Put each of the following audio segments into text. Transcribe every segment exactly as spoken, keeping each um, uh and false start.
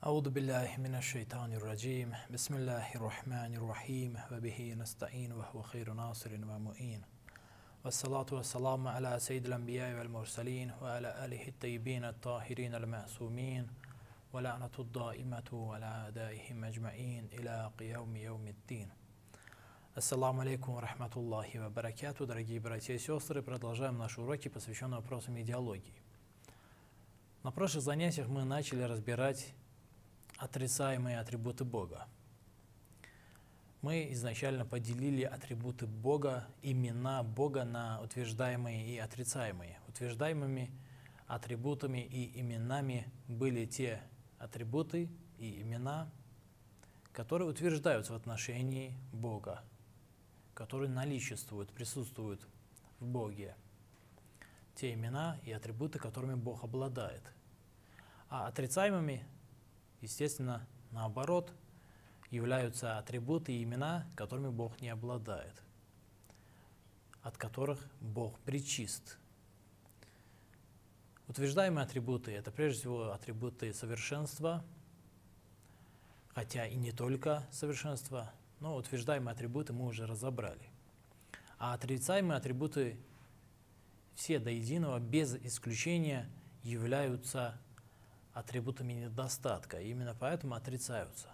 أعوذ بالله من الشيطان الرجيم بسم الله الرحمن الرحيم وبه نستعين وهو خير ناصر ومعين والصلاة والسلام على سيد الأنبياء والمرسلين وعلى آله الطيبين الطاهرين المعصومين ولعنة الدائمة على أعدائهم أجمعين إلى قيام يوم الدين. Ассаламу алейкум ва рахматуллахи ва баракату, дорогие братья и сестры, продолжаем наши уроки, посвященные вопросам идеологии. На прошлых занятиях мы начали разбирать отрицаемые атрибуты Бога. Мы изначально поделили атрибуты Бога, имена Бога на утверждаемые и отрицаемые. Утверждаемыми атрибутами и именами были те атрибуты и имена, которые утверждаются в отношении Бога, которые наличествуют, присутствуют в Боге. Те имена и атрибуты, которыми Бог обладает. А отрицаемыми, естественно, наоборот, являются атрибуты и имена, которыми Бог не обладает, от которых Бог пречист. Утверждаемые атрибуты – это прежде всего атрибуты совершенства, хотя и не только совершенства, но утверждаемые атрибуты мы уже разобрали. А отрицаемые атрибуты все до единого, без исключения, являются атрибутами недостатка, и именно поэтому отрицаются.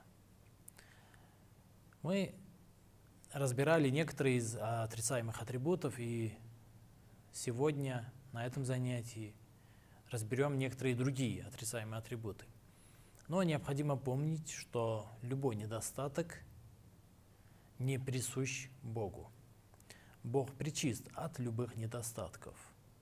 Мы разбирали некоторые из отрицаемых атрибутов, и сегодня на этом занятии разберем некоторые другие отрицаемые атрибуты. Но необходимо помнить, что любой недостаток не присущ Богу. Бог пречист от любых недостатков.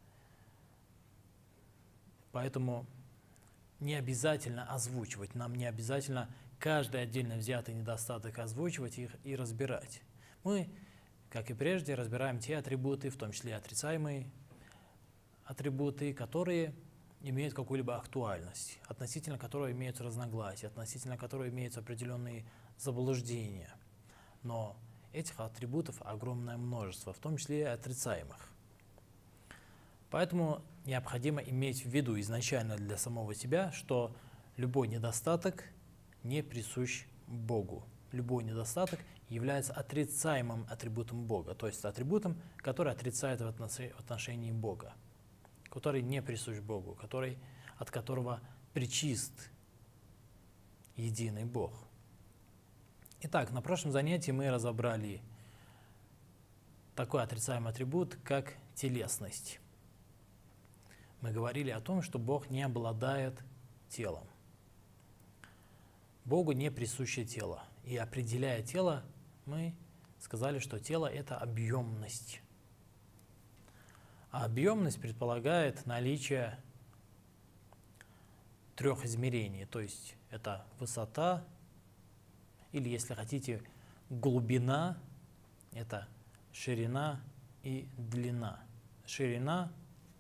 Поэтому не обязательно озвучивать, нам не обязательно каждый отдельно взятый недостаток озвучивать их и разбирать. Мы, как и прежде, разбираем те атрибуты, в том числе отрицаемые атрибуты, которые имеют какую-либо актуальность, относительно которой имеются разногласия, относительно которой имеются определенные заблуждения. Но этих атрибутов огромное множество, в том числе и отрицаемых. Поэтому необходимо иметь в виду изначально для самого себя, что любой недостаток не присущ Богу. Любой недостаток является отрицаемым атрибутом Бога, то есть атрибутом, который отрицает в отношении Бога, который не присущ Богу, который, от которого пречист единый Бог. Итак, на прошлом занятии мы разобрали такой отрицаемый атрибут, как телесность. Мы говорили о том, что Бог не обладает телом. Богу не присуще тело. И определяя тело, мы сказали, что тело – это объемность. А объемность предполагает наличие трех измерений, то есть это высота, или, если хотите, глубина, это ширина и длина. Ширина,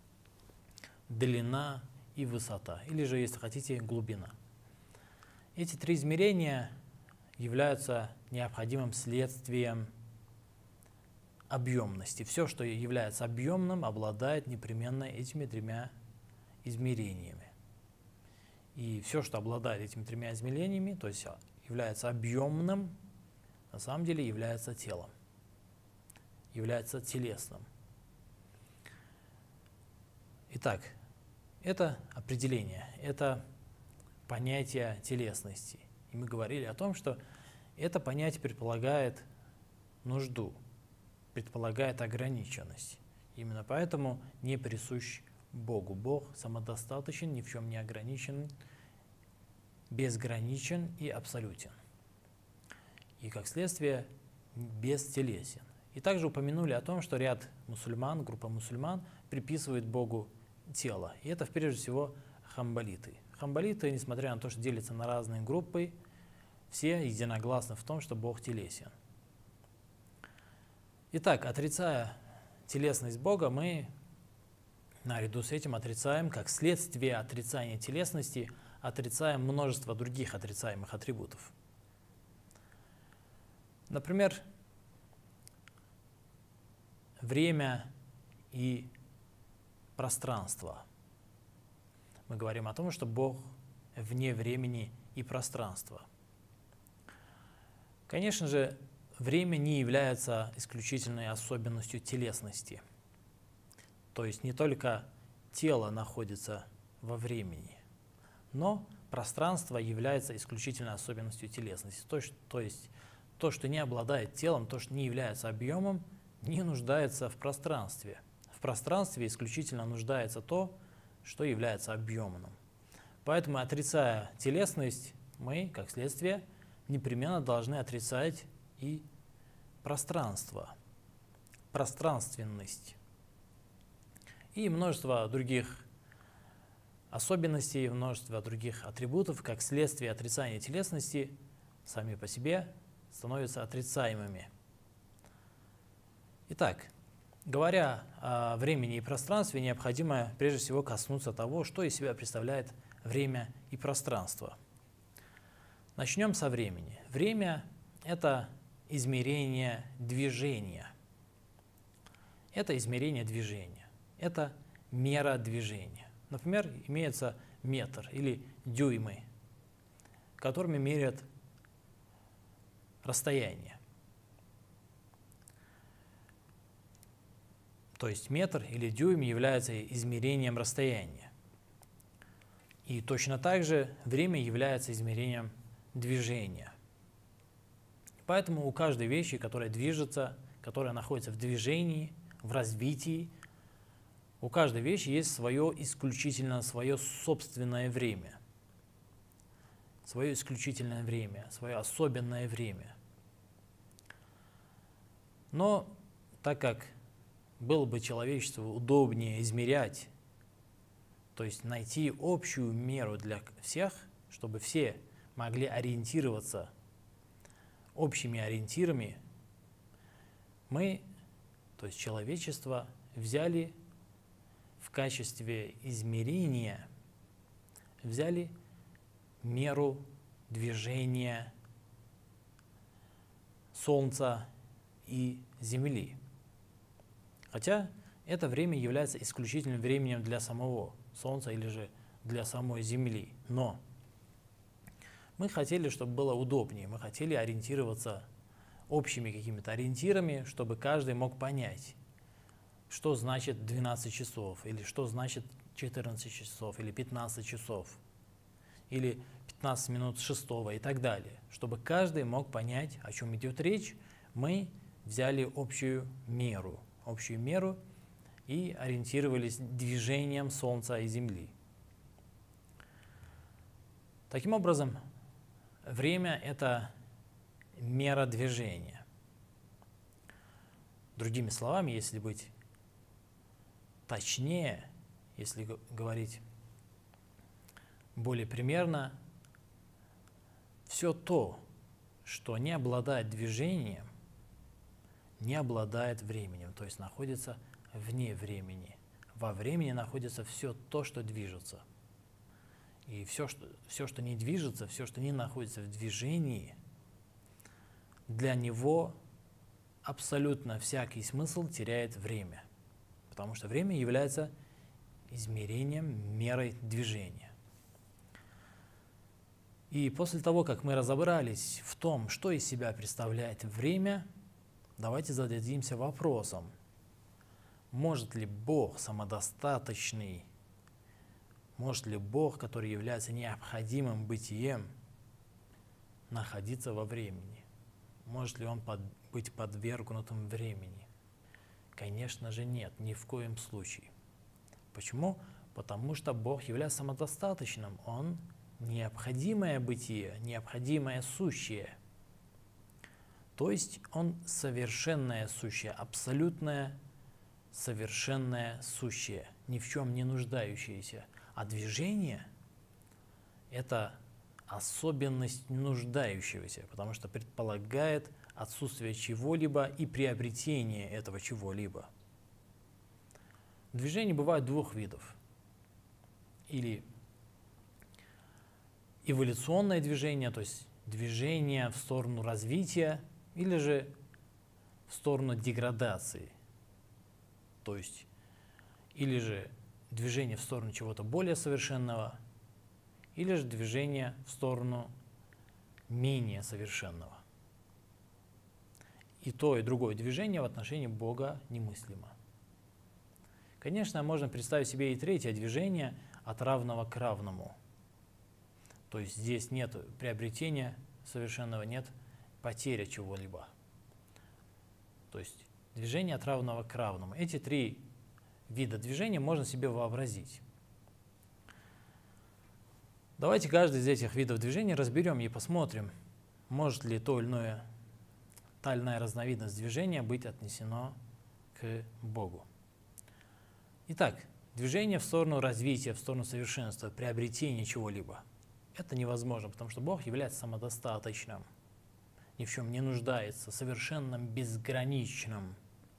длина и высота, или же, если хотите, глубина. Эти три измерения являются необходимым следствием объемности. Все, что является объемным, обладает непременно этими тремя измерениями. И все, что обладает этими тремя измерениями, то есть является объемным, на самом деле является телом, является телесным. Итак, это определение, это понятие телесности. И мы говорили о том, что это понятие предполагает нужду, предполагает ограниченность. Именно поэтому не присущ Богу. Бог самодостаточен, ни в чем не ограничен, безграничен и абсолютен. И, как следствие, бестелесен. И также упомянули о том, что ряд мусульман, группа мусульман приписывает Богу тело. И это, прежде всего, хамбалиты. Хамбалиты, несмотря на то, что делятся на разные группы, все единогласны в том, что Бог телесен. Итак, отрицая телесность Бога, мы наряду с этим отрицаем, как следствие отрицания телесности, отрицаем множество других отрицаемых атрибутов. Например, время и пространство. Мы говорим о том, что Бог вне времени и пространство. Конечно же, время не является исключительной особенностью телесности. То есть не только тело находится во времени, но пространство является исключительной особенностью телесности. То, что, то есть то, что не обладает телом, то, что не является объемом, не нуждается в пространстве. В пространстве исключительно нуждается то, что является объемным. Поэтому, отрицая телесность, мы, как следствие, непременно должны отрицать и пространство, пространственность и множество других особенностей, множество других атрибутов, как следствие отрицания телесности, сами по себе становятся отрицаемыми. Итак, говоря о времени и пространстве, необходимо прежде всего коснуться того, что из себя представляет время и пространство. Начнем со времени. Время – это измерение движения. Это измерение движения. Это мера движения. Например, имеется метр или дюймы, которыми меряют расстояние. То есть метр или дюйм является измерением расстояния. И точно так же время является измерением движения. Поэтому у каждой вещи, которая движется, которая находится в движении, в развитии, у каждой вещи есть свое исключительно, свое собственное время. Свое исключительное время, свое особенное время. Но так как было бы человечеству удобнее измерять, то есть найти общую меру для всех, чтобы все могли ориентироваться общими ориентирами, мы, то есть человечество, взяли в качестве измерения, взяли меру движения Солнца и Земли. Хотя это время является исключительным временем для самого Солнца или же для самой Земли. Но мы хотели, чтобы было удобнее, мы хотели ориентироваться общими какими-то ориентирами, чтобы каждый мог понять, что значит двенадцать часов, или что значит четырнадцать часов, или пятнадцать часов, или пятнадцать минут шестого и так далее. Чтобы каждый мог понять, о чем идет речь, мы взяли общую меру, общую меру и ориентировались движением Солнца и Земли. Таким образом, время – это мера движения. Другими словами, если быть точнее, если говорить более примерно, все то, что не обладает движением, не обладает временем, то есть находится вне времени. Во времени находится все то, что движется. И все что, все, что не движется, все, что не находится в движении, для него абсолютно всякий смысл теряет время. Потому что время является измерением, мерой движения. И после того, как мы разобрались в том, что из себя представляет время, давайте зададимся вопросом, может ли Бог самодостаточный, может ли Бог, который является необходимым бытием, находиться во времени? Может ли Он под, быть подвергнутым времени? Конечно же нет, ни в коем случае. Почему? Потому что Бог является самодостаточным, Он необходимое бытие, необходимое сущее. То есть Он совершенное сущее, абсолютное совершенное сущее, ни в чем не нуждающееся. А движение – это особенность нуждающегося, потому что предполагает отсутствие чего-либо и приобретение этого чего-либо. Движение бывает двух видов. Или эволюционное движение, то есть движение в сторону развития, или же в сторону деградации. То есть или же движение в сторону чего-то более совершенного, или же движение в сторону менее совершенного. И то, и другое движение в отношении Бога немыслимо. Конечно, можно представить себе и третье движение от равного к равному. То есть здесь нет приобретения совершенного, нет потери чего-либо. То есть движение от равного к равному. Эти три вида движения можно себе вообразить. Давайте каждый из этих видов движения разберем и посмотрим, может ли то или иное, та или иная разновидность движения быть отнесено к Богу. Итак, движение в сторону развития, в сторону совершенства, приобретения чего-либо. Это невозможно, потому что Бог является самодостаточным, ни в чем не нуждается, совершенным, безграничным.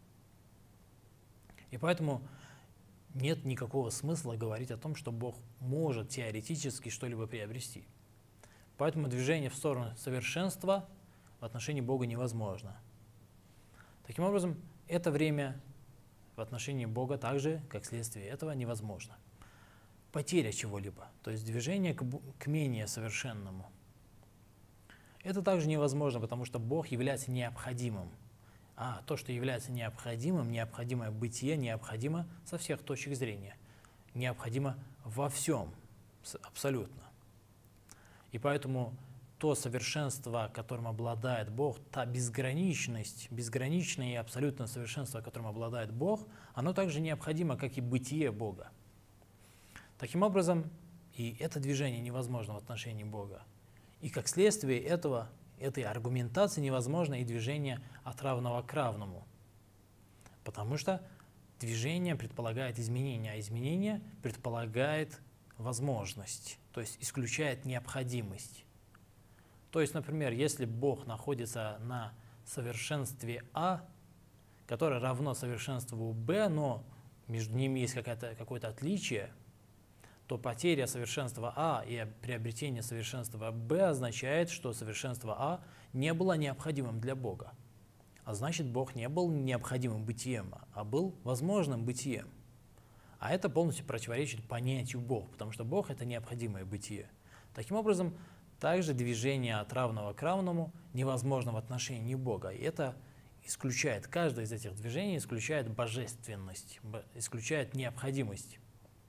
И поэтому нет никакого смысла говорить о том, что Бог может теоретически что-либо приобрести. Поэтому движение в сторону совершенства в отношении Бога невозможно. Таким образом, это время в отношении Бога также, как следствие этого, невозможно. Потеря чего-либо, то есть движение к, к менее совершенному. Это также невозможно, потому что Бог является необходимым. А то, что является необходимым, необходимое бытие, необходимо со всех точек зрения. Необходимо во всем, абсолютно. И поэтому то совершенство, которым обладает Бог, та безграничность, безграничное и абсолютное совершенство, которым обладает Бог, оно также необходимо, как и бытие Бога. Таким образом, и это движение невозможно в отношении Бога. И как следствие этого, этой аргументации невозможно и движение от равного к равному. Потому что движение предполагает изменение, а изменение предполагает возможность, то есть исключает необходимость. То есть, например, если Бог находится на совершенстве А, которое равно совершенству Б, но между ними есть какое-то отличие, то потеря совершенства А и приобретение совершенства Б означает, что совершенство А не было необходимым для Бога. А значит, Бог не был необходимым бытием, а был возможным бытием. А это полностью противоречит понятию Бог, потому что Бог – это необходимое бытие. Таким образом, также движение от равного к равному невозможно в отношении Бога. И это исключает, каждое из этих движений исключает божественность, исключает необходимость.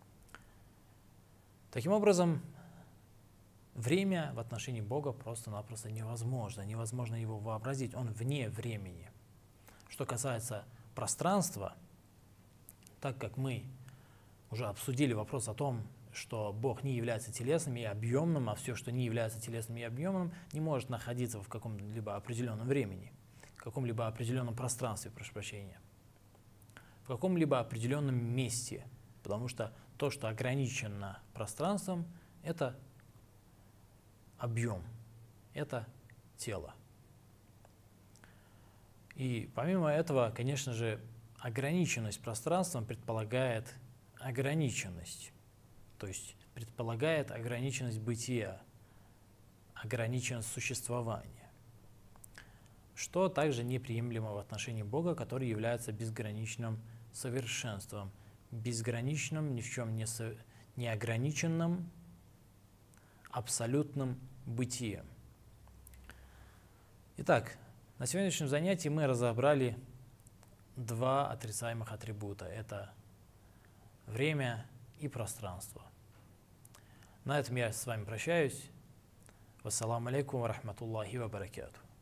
Таким образом, время в отношении Бога просто-напросто невозможно, невозможно его вообразить, он вне времени. Что касается пространства, так как мы уже обсудили вопрос о том, что Бог не является телесным и объемным, а все, что не является телесным и объемным, не может находиться в каком-либо определенном времени, в каком-либо определенном пространстве, прошу прощения, в каком-либо определенном месте, потому что то, что ограничено пространством, это объем, это тело. И помимо этого, конечно же, ограниченность пространством предполагает ограниченность, то есть предполагает ограниченность бытия, ограниченность существования, что также неприемлемо в отношении Бога, который является безграничным совершенством, безграничным, ни в чем не, со, не ограниченным, абсолютным бытием. Итак, на сегодняшнем занятии мы разобрали два отрицаемых атрибута. Это время и пространство. На этом я с вами прощаюсь. Вассаламу алейкум ва рахматуллахи ва баракатух.